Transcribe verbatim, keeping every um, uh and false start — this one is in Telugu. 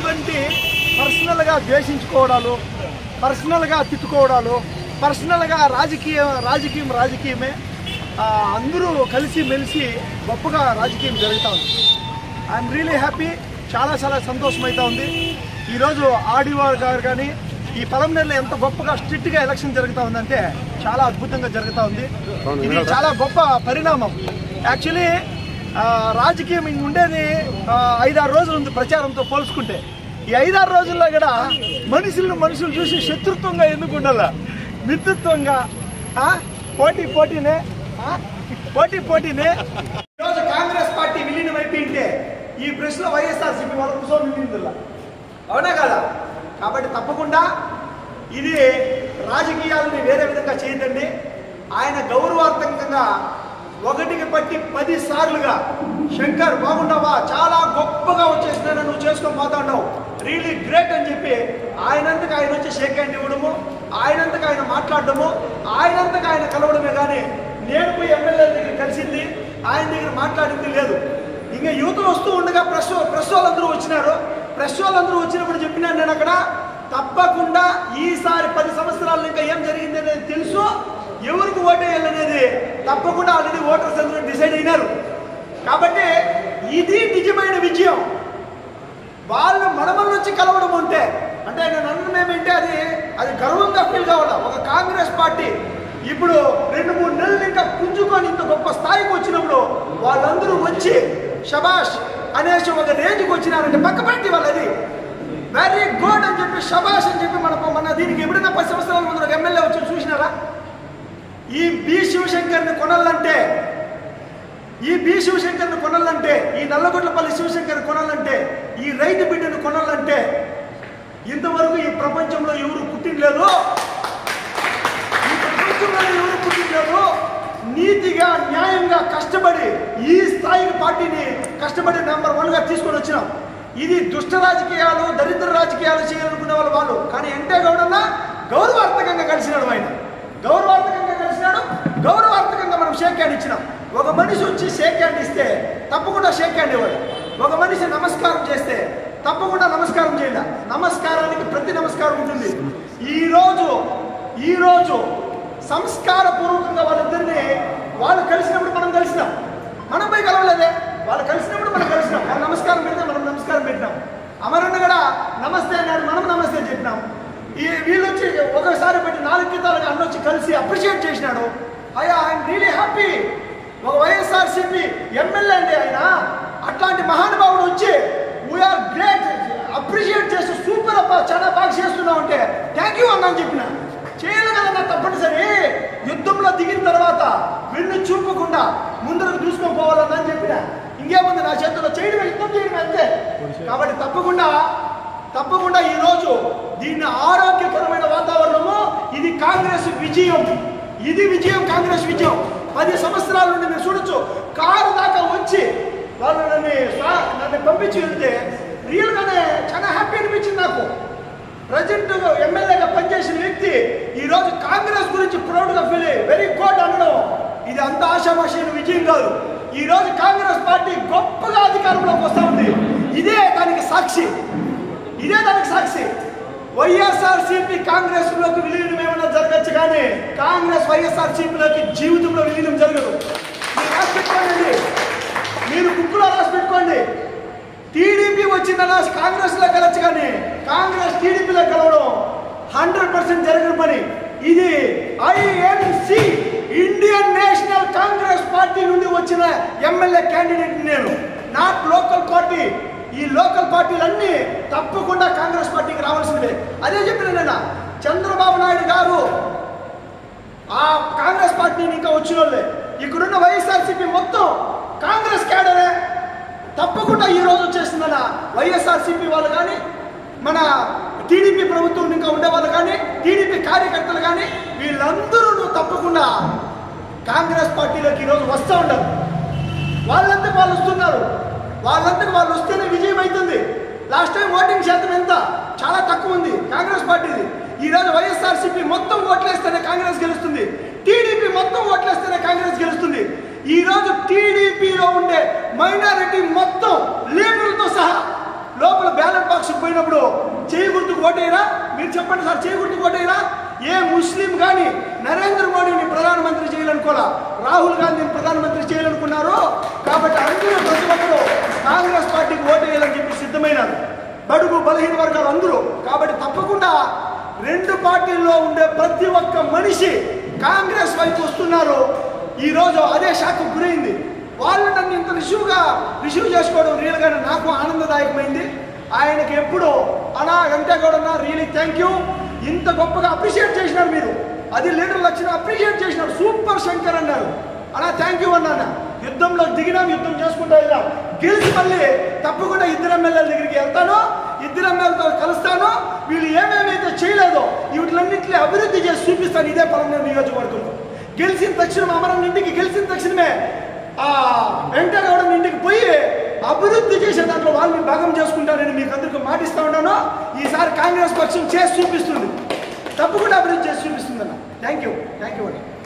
ఇటువంటి పర్సనల్గా ద్వేషించుకోవడాలు, పర్సనల్గా తిట్టుకోవడాలు, పర్సనల్గా రాజకీయ రాజకీయం రాజకీయమే అందరూ కలిసి మెలిసి గొప్పగా రాజకీయం జరుగుతూ ఉంది. I'm really happy. చాలా చాలా సంతోషమైతా ఉంది. ఈరోజు ఆడివార్ గారు కానీ ఈ పలమనేరులో ఎంత గొప్పగా స్ట్రిక్ట్గా ఎలక్షన్ జరుగుతూ ఉందంటే చాలా అద్భుతంగా జరుగుతూ ఉంది. ఇది చాలా గొప్ప పరిణామం. యాక్చువల్లీ రాజకీయం ఉండేది ఐదారు రోజులు ఉంది ప్రచారంతో పోల్చుకుంటే. ఈ ఐదారు రోజుల్లో కూడా మనుషులను మనుషులు చూసి శత్రుత్వంగా ఎందుకు ఉండాల, మిత్రుత్వంగా పోటీ పోటీనే పోటీ పోటీనే ఈరోజు కాంగ్రెస్ పార్టీ విలీనం అయిపోయింటే ఈ ప్రశ్న వైఎస్ఆర్సీపీ వాళ్ళ కూర్చొని విలీనంలా అవునా కదా? కాబట్టి తప్పకుండా ఇది రాజకీయాలని వేరే విధంగా చేయదండి. ఆయన గౌరవార్థకంగా ఒకటికి పట్టి పది సార్లుగా శంకర్ బాగుండవా, చాలా గొప్పగా వచ్చేసినా నువ్వు చేసుకొని పోతాండవు, రియలీ గ్రేట్ అని చెప్పి ఆయనంతకు ఆయన వచ్చి షేక్ హ్యాండ్ ఇవ్వడము, ఆయనంతకు ఆయన మాట్లాడడము, ఆయనంతకు ఆయన కలవడమే కానీ నేను పోయి ఎమ్మెల్యే దగ్గర కలిసింది, ఆయన దగ్గర మాట్లాడింది లేదు. ఇంకా యువతలు వస్తూ ఉండగా ప్రెస్ ప్రెస్ వాళ్ళందరూ వచ్చినారు. ప్రెస్ వాళ్ళందరూ వచ్చినప్పుడు చెప్పినాను నేను అక్కడ, తప్పకుండా ఈసారి పది సంవత్సరాలు ఇంకా ఏం జరిగింది అనేది తెలుసు, ఎవరికి ఓటేయాలనేది తప్పకుండా ఆల్రెడీ ఓటర్స్ అందరూ డిసైడ్ అయినారు. కాబట్టి ఇది నిజమైన విజయం. వాళ్ళు మనమల నుంచి కలవడం ఉంటే అంటే నేను అన్నం ఏమంటే అది అది గర్వంగా ఫీల్ కావాలా. ఒక కాంగ్రెస్ పార్టీ ఇప్పుడు రెండు మూడు నెలలు ఇంకా పుంజుకొని ఇంత గొప్ప స్థాయికి వచ్చినప్పుడు వాళ్ళందరూ వచ్చి షబాష్ అనేసి ఒక రేంజ్కి వచ్చినారంటే పక్క పార్టీ వాళ్ళది వెరీ గుడ్ అని చెప్పి షబాష్ అని చెప్పి మన మన దీనికి ఎప్పుడైనా పది సంవత్సరాల ముందు ఒక ఎమ్మెల్యే వచ్చి చూసినారా? ఈ బి శివశంకర్ని కొనాలంటే ఈ బి శివశంకర్ని కొనాలంటే ఈ నల్లగొట్లపల్లి శివశంకర్ కొనాలంటే ఈ రైతు బిడ్డను కొనాలంటే ఇంతవరకు ఈ ప్రపంచంలో ఎవరు పుట్టినలేదు, ఈ ప్రపంచంలో ఎవరు పుట్టినలేదు. నీతిగా న్యాయంగా కష్టపడి ఈ స్థాయికి పార్టీని కష్టపడి నెంబర్ వన్గా తీసుకొని వచ్చినాం. ఇది దుష్ట రాజకీయాలు దరిద్ర రాజకీయాలు చేయాలనుకునే వాళ్ళు వాళ్ళు కానీ వెంకటే గౌడన్న గౌరవార్థకంగా కలిసినాడు. ఆయన గౌరవార్థకంగా కలిసినాడు. గౌరవార్థకంగా మనం షేక్ హ్యాండ్ ఇచ్చినాం. ఒక మనిషి వచ్చి షేక్ హ్యాండ్ ఇస్తే తప్పకుండా షేక్ హ్యాండ్ ఇవ్వాలి. ఒక మనిషి నమస్కారం చేస్తే తప్పకుండా నమస్కారం చేయాలి. నమస్కారానికి ప్రతి నమస్కారం ఉంటుంది. ఈరోజు ఈరోజు సంస్కారపూర్వకంగా వాళ్ళిద్దరిని వాళ్ళు కలిసినప్పుడు మనం కలిసినాం. మనం పోయి కలవలేదే, వాళ్ళు కలిసినప్పుడు మనం కలిసినాం. వాళ్ళు నమస్కారం పెడితే మనం నమస్కారం పెట్టినాం. అమరన్న కూడా నమస్తే అన్నాడు, మనం నమస్తే చెప్పినాం. ఈ వీళ్ళు వచ్చి ఒకసారి పెట్టి నాలుగు గీతాలుగా అన్న వచ్చి కలిసి అప్రిషియేట్ చేసినాడు. అయ్యా ఐఎమ్ రియలీ హ్యాపీ. ఒక వైఎస్ఆర్సీపీ ఎమ్మెల్యే అండి ఆయన. అట్లాంటి మహానుభావుడు వచ్చి వీఆర్ గ్రేట్ అప్రిషియేట్ చేస్తూ సూపర్ అబ్బా చాలా బాగా చేస్తున్నావు అంటే థ్యాంక్ యూ అన్నా అని చెప్పిన. చేయాలి కదన్నా తప్పనిసరి. యుద్ధంలో దిగిన తర్వాత వీళ్ళని చూపకుండా ముందరకు దూసుకొని పోవాలన్నా అని చెప్పిన. ఇంకేముంది నా చేతుల్లో చేయడమే, యుద్ధం చేయడమే అంతే. కాబట్టి తప్పకుండా తప్పకుండా ఈరోజు దీన్ని ఆరోగ్యకరమైన వాతావరణము ఇది కాంగ్రెస్ విజయం. ఇది విజయం, కాంగ్రెస్ విజయం. పది సంవత్సరాల నుండి మీరు చూడొచ్చు కారు దాకా వచ్చి వాళ్ళు నన్ను నన్ను పంపించి వెళ్తే రియల్గానే చాలా హ్యాపీ అనిపించింది నాకు. ప్రజెంట్ ఎమ్మెల్యేగా పనిచేసిన వ్యక్తి ఈరోజు కాంగ్రెస్ గురించి ప్రౌడ్గా ఫీల్ అయ్యి వెరీ గుడ్ అనడం ఇది అంత ఆశామాషైన విజయం కాదు. ఈరోజు కాంగ్రెస్ పార్టీ గొప్పగా అధికారంలోకి వస్తూ ఉంది. ఇదే దానికి సాక్షి. ఇదే దానికి సాక్షి. వైఎస్ఆర్సీపీ కాంగ్రెస్ లోకి విలీనం ఏమైనా జరగచ్చు కానీ కాంగ్రెస్ వైఎస్ఆర్సీపీలోకి జీవితంలో విలీనం జరగదు. మీరు రాసి పెట్టుకోండి, మీరు బుక్లో రాసి పెట్టుకోండి. టీడీపీ వచ్చిన కాంగ్రెస్ లో కలచ్చు కానీ కాంగ్రెస్ టీడీపీలో కలవడం హండ్రెడ్ పర్సెంట్ జరిగిన పని. ఇది ఐఎన్సి ఇండియన్ నేషనల్ కాంగ్రెస్ పార్టీ నుండి వచ్చిన ఎమ్మెల్యే క్యాండిడేట్ నేను, నాట్ లోకల్ పార్టీ. ఈ లోకల్ పార్టీలన్నీ తప్పకుండా కాంగ్రెస్ పార్టీకి రావాల్సిందే. అదే చెప్పిన నేను చంద్రబాబు నాయుడు గారు ఆ కాంగ్రెస్ పార్టీని ఇంకా వచ్చిన వాళ్ళే. ఇక్కడున్న వైఎస్ఆర్సీపీ మొత్తం కాంగ్రెస్ క్యాడరే. తప్పకుండా ఈ రోజు వచ్చేసిందన్న వైఎస్ఆర్సీపీ వాళ్ళు కానీ మన టీడీపీ ప్రభుత్వం ఇంకా ఉండేవాళ్ళు కానీ టీడీపీ కార్యకర్తలు కానీ వీళ్ళందరూ తప్పకుండా కాంగ్రెస్ పార్టీలోకి ఈరోజు వస్తూ ఉంటారు. వాళ్ళంతా వాళ్ళు వస్తున్నారు. వాళ్ళందరికీ వాళ్ళు వస్తేనే విజయం అవుతుంది. లాస్ట్ టైం ఓటింగ్ శాతం ఎంత చాలా తక్కువ ఉంది కాంగ్రెస్ పార్టీది. ఈరోజు వైఎస్ఆర్సీపీ మొత్తం ఓట్లేస్తేనే కాంగ్రెస్ గెలుస్తుంది. టీడీపీ మొత్తం ఓట్లేస్తేనే కాంగ్రెస్ గెలుస్తుంది. ఈరోజు టీడీపీలో ఉండే మైనారిటీ మొత్తం లీడర్లతో సహా లోపల బ్యాలెట్ బాక్స్ పోయినప్పుడు చేయి గుర్తుకు ఓటేయరా? మీరు చెప్పండి సార్, చేయి గుర్తుకు ఓటేయరా? ఏ ముస్లిం కానీ నరేంద్ర మోడీని ప్రధానమంత్రి చేయాలనుకోరా, రాహుల్ గాంధీని ప్రధానమంత్రి చేయాలనుకున్నారు. కాబట్టి అందరూ ప్రతి ఒక్కరు కాంగ్రెస్ పార్టీకి ఓటేయాలని చెప్పి సిద్ధమైనారు, బడుగు బలహీన వర్గాలు అందరూ. కాబట్టి తప్పకుండా రెండు పార్టీల్లో ఉండే ప్రతి ఒక్క మనిషి కాంగ్రెస్ వైపు వస్తున్నారు. ఈరోజు అదే షాక్కు గురైంది. వాళ్ళు నన్ను ఇంత రిసీవ్గా రిసీవ్ చేసుకోవడం రియల్గానే నాకు ఆనందదాయకమైంది. ఆయనకి ఎప్పుడు అనా వెంకటగౌడన్నా రియలీ థ్యాంక్ యూ, ఇంత గొప్పగా అప్రిషియేట్ చేసినారు మీరు. అది లీడర్ లక్షణ అప్రిషియేట్ చేసినారు, సూపర్ శంకర్ అన్నారు. అలా థ్యాంక్ యూ అన్నా. యుద్ధంలో దిగినాం, యుద్ధం చేసుకుంటూ వెళ్ళాం, గెలిచి మళ్ళీ తప్పకుండా ఇద్దరు ఎమ్మెల్యేల దగ్గరికి వెళ్తాను, ఇద్దరు ఎమ్మెల్యేలతో కలుస్తాను. వీళ్ళు ఏమేమైతే చేయలేదో వీటిలన్నింటినీ అభివృద్ధి చేసి చూపిస్తాను ఇదే పలంగా నియోజకవర్గంలో. గెలిచిన తక్షణం అమరం ఇంటికి గెలిచిన తక్షణమే ఆ వెంకటగౌడ ఇంటికి పోయి అభివృద్ధి చేసే దాంట్లో వాళ్ళని భాగం చేసుకుంటానని మీకు అందరికీ మాటిస్తా ఉన్నాను. ఈసారి కాంగ్రెస్ పక్షం చేసి చూపిస్తుంది, తప్పకుండా అభివృద్ధి చేసి చూపిస్తుంది అన్న. థ్యాంక్ యూ థ్యాంక్ యూ అండి.